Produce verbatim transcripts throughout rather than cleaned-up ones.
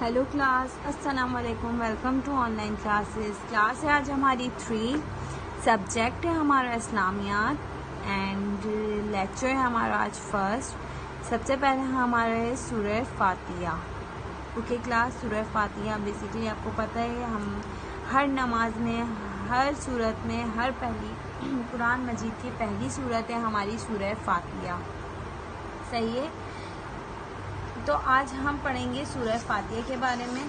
Hello class, अस्सलाम वालेकुम। Welcome to online classes. Class है आज हमारी थ्री। सब्जेक्ट है हमारा इस्लामियात एंड लेक्चर है हमारा आज फर्स्ट। सबसे पहले हमारा है सूरह फातिहा। ओके क्लास, सूरह फातिहा बेसिकली आपको पता है हम हर नमाज में, हर सूरत में, हर पहली कुरान मजीद की पहली सूरत है हमारी सूरह फातिहा। सही है, तो आज हम पढ़ेंगे सूरह फातिहा के बारे में।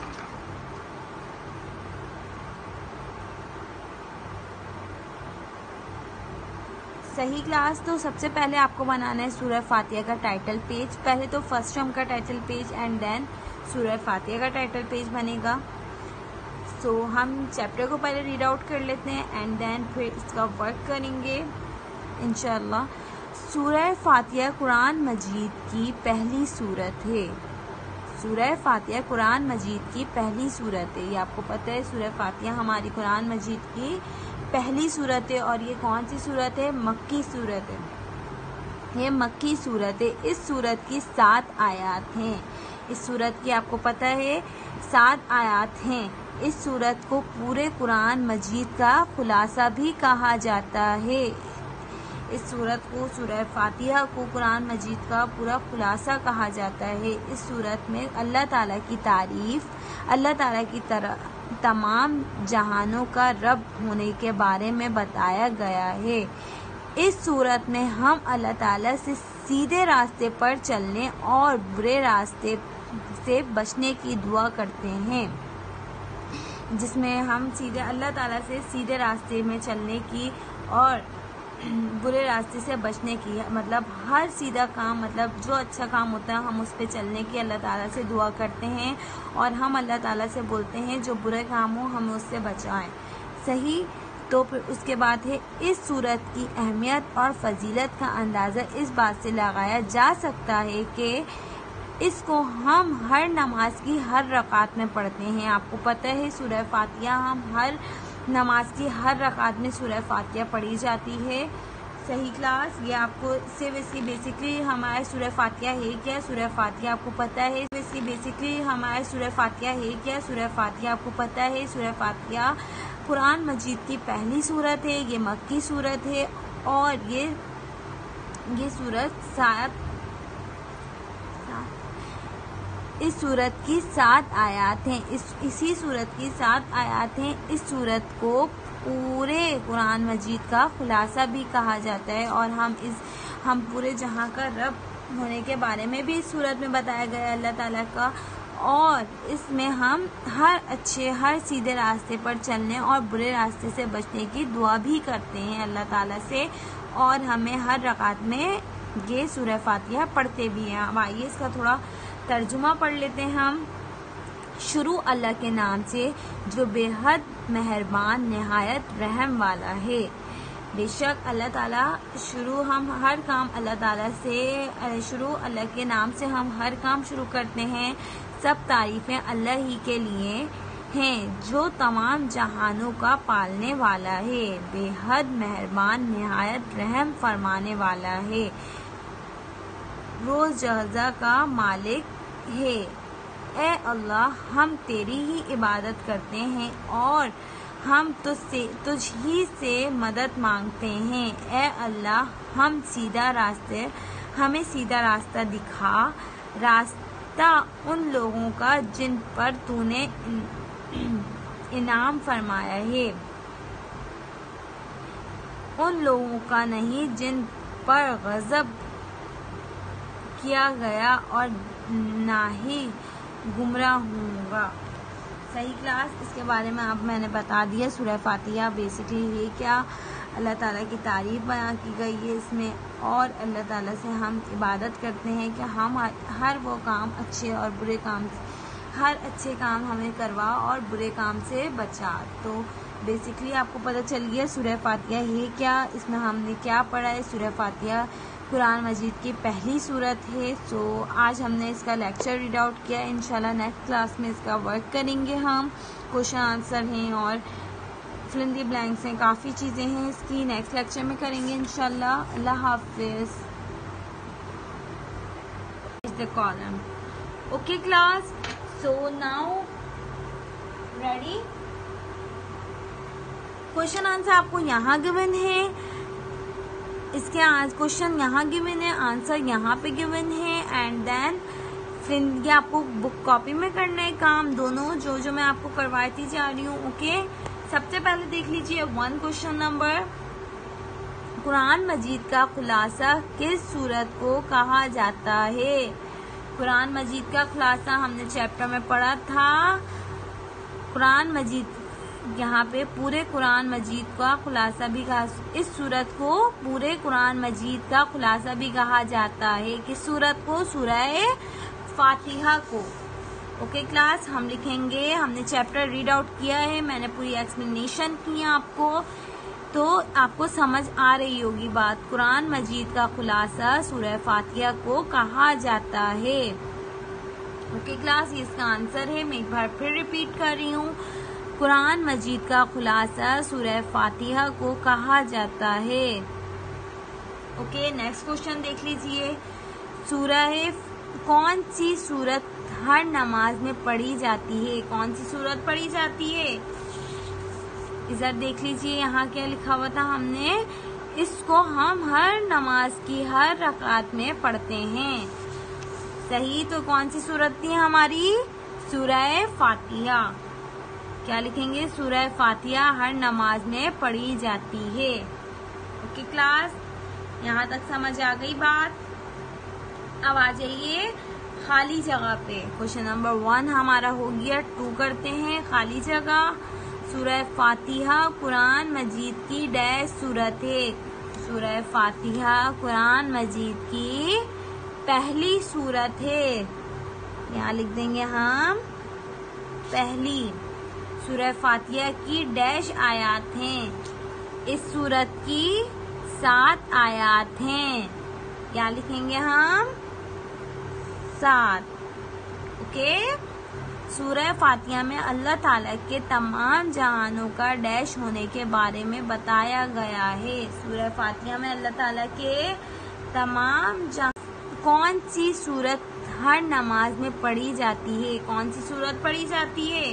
सही क्लास, तो सबसे पहले आपको बनाना है सूरह फातिहा का टाइटल पेज। पहले तो फर्स्ट टर्म का टाइटल पेज एंड देन सूरह फातिहा का टाइटल पेज बनेगा। सो so, हम चैप्टर को पहले रीड आउट कर लेते हैं एंड देन फिर इसका वर्क करेंगे इंशाल्लाह। सूरह फातिहा कुरान मजीद की पहली सूरत है। सूरह फातिहा कुरान मजीद की पहली सूरत है। ये आपको पता है, सूरह फातिहा हमारी कुरान मजीद की पहली सूरत है। और ये कौन सी सूरत है? मक्की सूरत है। ये मक्की सूरत है। इस सूरत की सात आयत हैं। इस सूरत की आपको पता है सात आयत हैं। इस सूरत को पूरे कुरान मजीद का खुलासा भी कहा जाता है। इस सूरत को, सूरह फातिहा को कुरान मजीद का पूरा खुलासा कहा जाता है। इस सूरत में अल्लाह ताला की तारीफ, अल्लाह ताला की तरह तमाम जहानों का रब होने के बारे में बताया गया है। इस सूरत में हम अल्लाह ताला से सीधे रास्ते पर चलने और बुरे रास्ते से बचने की दुआ करते हैं, जिसमें हम सीधे अल्लाह ताला से सीधे रास्ते में चलने की और बुरे रास्ते से बचने की, मतलब हर सीधा काम, मतलब जो अच्छा काम होता है हम उस पर चलने की अल्लाह ताला से दुआ करते हैं और हम अल्लाह ताला से बोलते हैं जो बुरे काम हो हमें उससे बचाएं। सही, तो फिर उसके बाद है इस सूरत की अहमियत और फजीलत का अंदाज़ा इस बात से लगाया जा सकता है कि इसको हम हर नमाज की हर रकात में पढ़ते हैं। आपको पता है सूरह फातिहा हम हर नमाज की हर रकात में सूरह फातिहा पढ़ी जाती है। सही क्लास, ये आपको इससे वैसे बेसिकली हमारे सूरह फातिहा है क्या? सूरह फातिहा आपको पता है वैसे बेसिकली हमारे सूरह फातिहा है क्या? सूरह फातिहा आपको पता है सूरह फातिहा कुरान मजीद की पहली सूरत है। ये मक्की सूरत है और ये ये सूरत सात इस सूरत की सात आयत हैं। इस इसी सूरत की सात आयत हैं। इस सूरत को पूरे कुरान मजीद का खुलासा भी कहा जाता है और हम इस हम पूरे जहां का रब होने के बारे में भी इस सूरत में बताया गया है अल्लाह ताला का। और इसमें हम हर अच्छे, हर सीधे रास्ते पर चलने और बुरे रास्ते से बचने की दुआ भी करते हैं अल्लाह ताला से, और हमें हर रकात में ये सूरह फातिहा पढ़ते भी हैं। अब आइए इसका थोड़ा तर्जुमा पढ़ लेते हैं हम। शुरू अल्लाह के नाम से जो बेहद मेहरबान नहायत रहम वाला है। बेशक अल्लाह ताला, शुरू हम हर काम अल्लाह ताला से, शुरू अल्लाह के नाम से हम हर काम शुरू करते हैं। सब तारीफें अल्लाह ही के लिए हैं जो तमाम जहानों का पालने वाला है, बेहद मेहरबान नहायत रहम फरमाने वाला है, रोज जज़ा का मालिक है। ए अल्लाह, हम तेरी ही इबादत करते हैं और हम तुझसे तुझ ही से मदद मांगते हैं। ए अल्लाह, हम सीधा रास्ते हमें सीधा रास्ता दिखा, रास्ता उन लोगों का जिन पर तूने इनाम फरमाया है, उन लोगों का नहीं जिन पर गज़ब किया गया और ना ही गुमराह होगा। सही क्लास, इसके बारे में अब मैंने बता दिया। सूरह फातिहा बेसिकली ये क्या, अल्लाह ताला की तारीफ बयान की गई है इसमें, और अल्लाह ताला से हम इबादत करते हैं कि हम हर वो काम अच्छे और बुरे काम, हर अच्छे काम हमें करवा और बुरे काम से बचा। तो बेसिकली आपको पता चल गया सूरह फातिहा ये क्या, इसमें हमने क्या पढ़ा है। सूरह फातिहा कुरान मजीद की पहली सूरत है। सो आज हमने इसका लेक्चर रीड आउट किया। इंशाल्लाह नेक्स्ट क्लास में इसका वर्क करेंगे हम। क्वेश्चन आंसर हैं और फिल इन द ब्लैंक्स हैं, काफ़ी चीज़ें हैं इसकी, नेक्स्ट लेक्चर में करेंगे इंशाल्लाह। अल्लाह हाफिज़। The column okay class. So now ready. Question answer आपको यहाँ गिवन है, इसके आज क्वेश्चन यहाँ गिवन है, आंसर यहाँ पे गिवन है, एंड देन फिर ये आपको बुक कॉपी में करना है काम, दोनों जो जो मैं आपको करवाती जा रही हूँ। ओके, सबसे पहले देख लीजिए वन क्वेश्चन नंबर, कुरान मजीद का खुलासा किस सूरत को कहा जाता है। कुरान मजीद का खुलासा हमने चैप्टर में पढ़ा था। कुरान मजीद, यहाँ पे पूरे कुरान मजीद का खुलासा भी कहा, इस सूरत को पूरे कुरान मजीद का खुलासा भी कहा जाता है। किस सूरत को? सूरह फातिहा को। ओके क्लास, हम लिखेंगे, हमने चैप्टर रीड आउट किया है, मैंने पूरी एक्सप्लेनेशन की है आपको, तो आपको समझ आ रही होगी बात। कुरान मजीद का खुलासा सूरह फातिहा को कहा जाता है। ओके क्लास, ये इसका आंसर है। मैं एक बार फिर रिपीट कर रही हूँ, कुरान मजीद का खुलासा सूरह फातिहा को कहा जाता है। ओके, नेक्स्ट क्वेश्चन देख लीजिए, सूरह, कौन सी सूरत हर नमाज में पढ़ी जाती है। कौन सी सूरत पढ़ी जाती है? इधर देख लीजिए, यहाँ क्या लिखा हुआ था हमने, इसको हम हर नमाज की हर रकात में पढ़ते हैं। सही, तो कौन सी सूरत थी हमारी? सूरह फातिहा। क्या लिखेंगे? सूरह फातिहा हर नमाज में पढ़ी जाती है। ओके क्लास, यहाँ तक समझ आ गई बात। अब आ जाइए खाली जगह पे। क्वेश्चन नंबर वन हमारा हो गया, टू करते हैं खाली जगह। सूरह फातिहा कुरान मजीद की डैश सूरत है। सूरह फातिहा कुरान मजीद की पहली सूरत है। यहाँ लिख देंगे हम पहली। सूरह फातिहा की डैश आयात हैं। इस सूरत की सात आयात हैं। क्या लिखेंगे हम? सात। ओके, सूरह फातिहा में अल्लाह ताला के तमाम जहानों का डैश होने के बारे में बताया गया है। सूरह फातिहा में अल्लाह ताला के तमाम जहां, कौन सी सूरत हर नमाज में पढ़ी जाती है। कौन सी सूरत पढ़ी जाती है?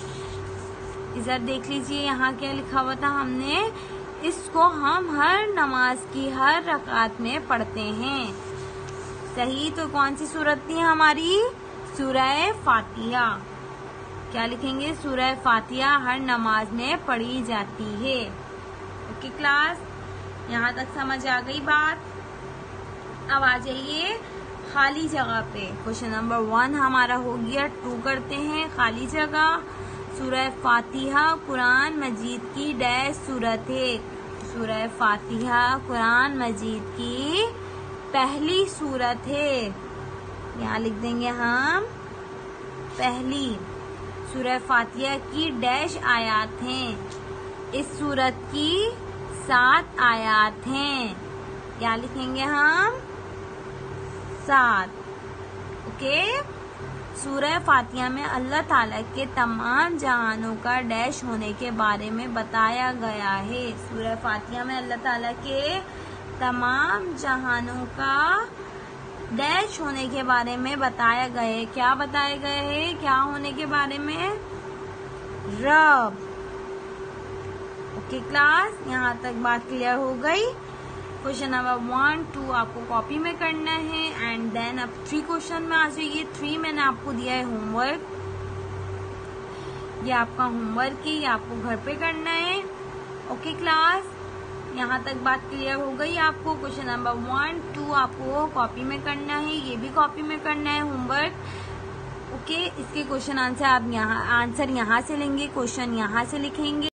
इधर देख लीजिए, यहाँ क्या लिखा हुआ था हमने, इसको हम हर नमाज की हर रकात में पढ़ते हैं। सही, तो कौन सी सूरत थी हमारी? सूरह फातिहा। क्या लिखेंगे? सूरह फातिहा हर नमाज में पढ़ी जाती है। ओके क्लास, यहाँ तक समझ आ गई बात। अब आ जाइए खाली जगह पे। क्वेश्चन नंबर वन हमारा हो गया, टू करते हैं खाली जगह। सूरह फातिहा कुरान मजीद की डैश सूरत है। सूरह फातिहा कुरान मजीद की पहली सूरत है। यहाँ लिख देंगे हम पहली। सूरह फातिहा की डैश आयात हैं। इस सूरत की सात आयात हैं। क्या लिखेंगे हम? सात। ओके, सूरह फातिहा में अल्लाह ताला के तमाम जहानों का डैश होने के बारे में बताया गया है। सूरह फातिहा में अल्लाह ताला के तमाम जहानों का डैश होने के बारे में बताया गया है। क्या बताया गया है? क्या होने के बारे में? रब। ओके क्लास, यहाँ तक बात क्लियर हो गई। क्वेश्चन नंबर वन टू आपको कॉपी में करना है, एंड देन अब थ्री क्वेश्चन में आ जाइए। थ्री मैंने आपको दिया है होमवर्क, ये आपका होमवर्क है, ये आपको घर पे करना है। ओके क्लास, यहाँ तक बात क्लियर हो गई आपको। क्वेश्चन नंबर वन टू आपको कॉपी में करना है, ये भी कॉपी में करना है होमवर्क। ओके, इसके क्वेश्चन आंसर आप यहाँ आंसर यहाँ से लेंगे, क्वेश्चन यहाँ से लिखेंगे।